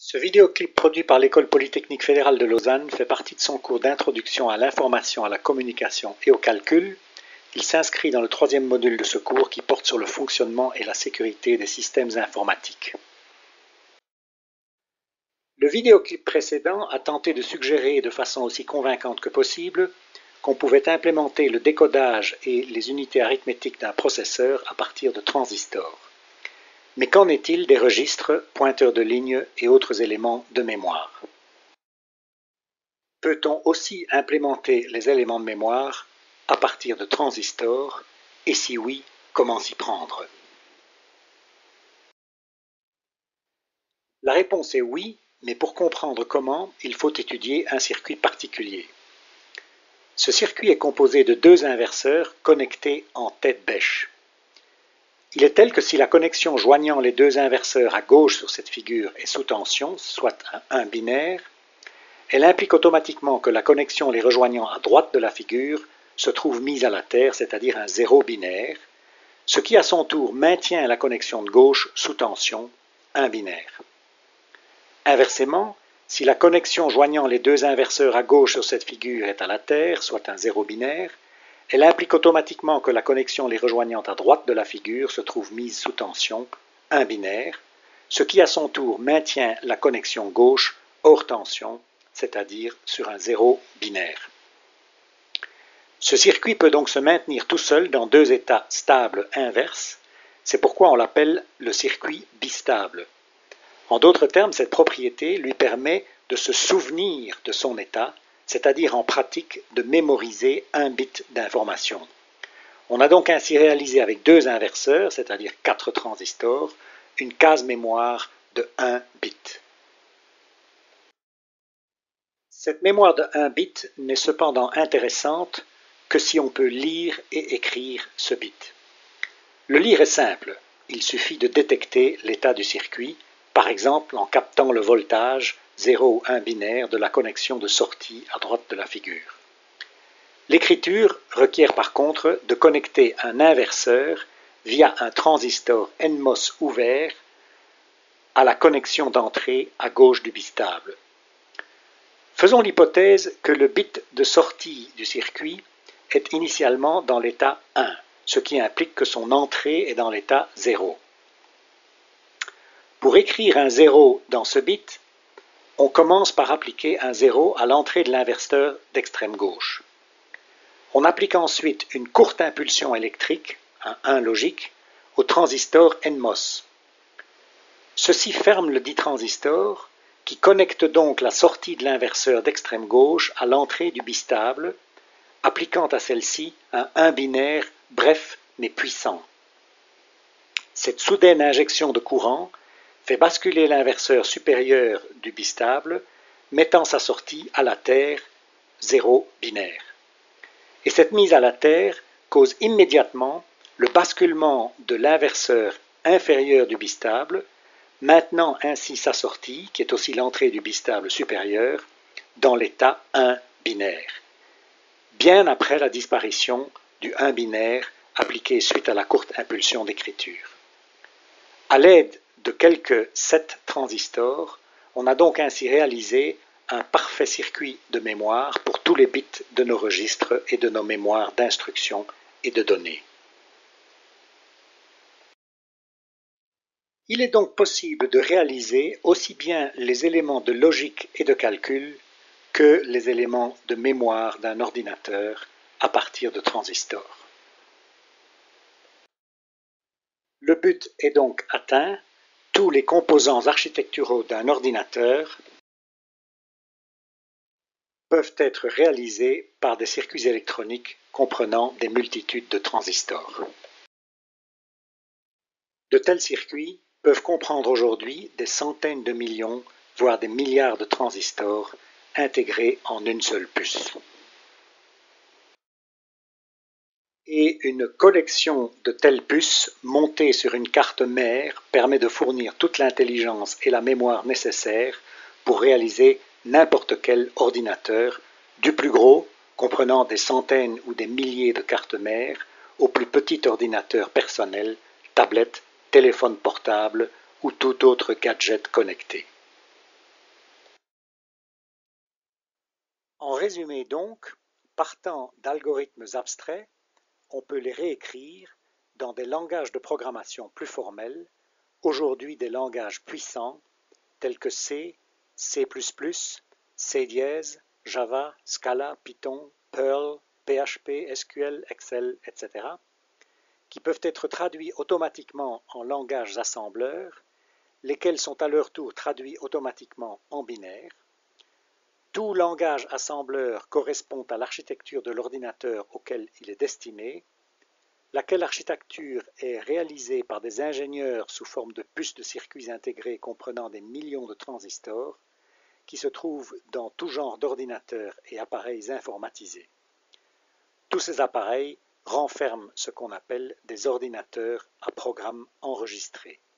Ce vidéoclip produit par l'École polytechnique fédérale de Lausanne fait partie de son cours d'introduction à l'information, à la communication et au calcul. Il s'inscrit dans le troisième module de ce cours qui porte sur le fonctionnement et la sécurité des systèmes informatiques. Le vidéoclip précédent a tenté de suggérer de façon aussi convaincante que possible qu'on pouvait implémenter le décodage et les unités arithmétiques d'un processeur à partir de transistors. Mais qu'en est-il des registres, pointeurs de ligne et autres éléments de mémoire? Peut-on aussi implémenter les éléments de mémoire à partir de transistors? Et si oui, comment s'y prendre? La réponse est oui, mais pour comprendre comment, il faut étudier un circuit particulier. Ce circuit est composé de deux inverseurs connectés en tête-bêche. Il est tel que si la connexion joignant les deux inverseurs à gauche sur cette figure est sous tension, soit un 1 binaire, elle implique automatiquement que la connexion les rejoignant à droite de la figure se trouve mise à la terre, c'est-à-dire un 0 binaire, ce qui à son tour maintient la connexion de gauche sous tension, 1 binaire. Inversement, si la connexion joignant les deux inverseurs à gauche sur cette figure est à la terre, soit un 0 binaire, elle implique automatiquement que la connexion les rejoignant à droite de la figure se trouve mise sous tension, 1 binaire, ce qui à son tour maintient la connexion gauche hors tension, c'est-à-dire sur un 0 binaire. Ce circuit peut donc se maintenir tout seul dans deux états stables inverses, c'est pourquoi on l'appelle le circuit bistable. En d'autres termes, cette propriété lui permet de se souvenir de son état, c'est-à-dire en pratique de mémoriser un bit d'information. On a donc ainsi réalisé avec deux inverseurs, c'est-à-dire 4 transistors, une case mémoire de 1 bit. Cette mémoire de 1 bit n'est cependant intéressante que si on peut lire et écrire ce bit. Le lire est simple, il suffit de détecter l'état du circuit, par exemple en captant le voltage 0 ou 1 binaire de la connexion de sortie à droite de la figure. L'écriture requiert par contre de connecter un inverseur via un transistor NMOS ouvert à la connexion d'entrée à gauche du bistable. Faisons l'hypothèse que le bit de sortie du circuit est initialement dans l'état 1, ce qui implique que son entrée est dans l'état 0. Pour écrire un 0 dans ce bit, on commence par appliquer un 0 à l'entrée de l'inverseur d'extrême gauche. On applique ensuite une courte impulsion électrique, un 1 logique, au transistor NMOS. Ceci ferme le dit transistor, qui connecte donc la sortie de l'inverseur d'extrême gauche à l'entrée du bistable, appliquant à celle-ci un 1 binaire bref mais puissant. Cette soudaine injection de courant fait basculer l'inverseur supérieur du bistable, mettant sa sortie à la terre 0 binaire. Et cette mise à la terre cause immédiatement le basculement de l'inverseur inférieur du bistable, maintenant ainsi sa sortie, qui est aussi l'entrée du bistable supérieur, dans l'état 1 binaire, bien après la disparition du 1 binaire appliqué suite à la courte impulsion d'écriture. À l'aide de quelques 7 transistors, on a donc ainsi réalisé un parfait circuit de mémoire pour tous les bits de nos registres et de nos mémoires d'instructions et de données. Il est donc possible de réaliser aussi bien les éléments de logique et de calcul que les éléments de mémoire d'un ordinateur à partir de transistors. Le but est donc atteint, tous les composants architecturaux d'un ordinateur peuvent être réalisés par des circuits électroniques comprenant des multitudes de transistors. De tels circuits peuvent comprendre aujourd'hui des centaines de millions, voire des milliards de transistors intégrés en une seule puce. Et une collection de telles puces montées sur une carte mère permet de fournir toute l'intelligence et la mémoire nécessaires pour réaliser n'importe quel ordinateur, du plus gros, comprenant des centaines ou des milliers de cartes mères, au plus petit ordinateur personnel, tablette, téléphone portable ou tout autre gadget connecté. En résumé donc, partant d'algorithmes abstraits, on peut les réécrire dans des langages de programmation plus formels, aujourd'hui des langages puissants tels que C, C++, C#, Java, Scala, Python, Perl, PHP, SQL, Excel, etc., qui peuvent être traduits automatiquement en langages assembleurs, lesquels sont à leur tour traduits automatiquement en binaire. Tout langage assembleur correspond à l'architecture de l'ordinateur auquel il est destiné, laquelle architecture est réalisée par des ingénieurs sous forme de puces de circuits intégrés comprenant des millions de transistors, qui se trouvent dans tout genre d'ordinateurs et appareils informatisés. Tous ces appareils renferment ce qu'on appelle des ordinateurs à programme enregistré.